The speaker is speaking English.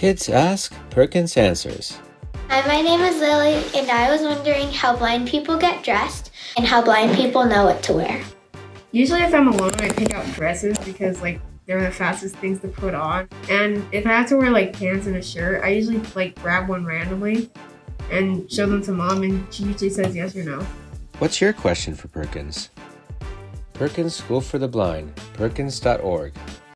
Kids Ask, Perkins Answers. Hi, my name is Lily, and I was wondering how blind people get dressed and how blind people know what to wear. Usually if I'm alone, I pick out dresses because they're the fastest things to put on. And if I have to wear pants and a shirt, I usually grab one randomly and show them to mom, and she usually says yes or no. What's your question for Perkins? Perkins School for the Blind, perkins.org.